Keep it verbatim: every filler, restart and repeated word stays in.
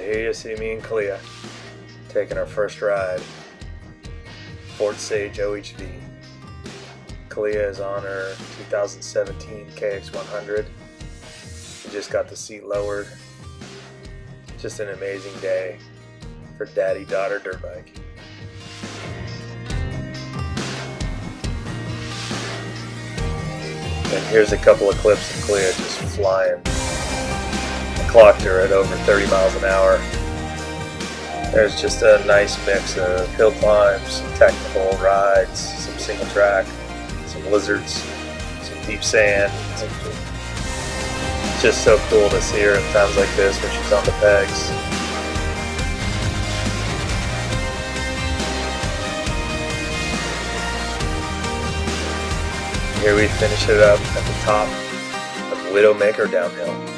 Here you see me and Clea taking our first ride. Ford Sage O H V. Clea is on her two thousand seventeen K X one hundred. We just got the seat lowered. Just an amazing day for daddy-daughter dirt bike. And here's a couple of clips of Clea just flying. I clocked her at over thirty miles an hour. There's just a nice mix of hill climbs, some technical rides, some single track, some lizards, some deep sand. It's just so cool to see her in times like this when she's on the pegs. Here we finish it up at the top of Widowmaker Downhill.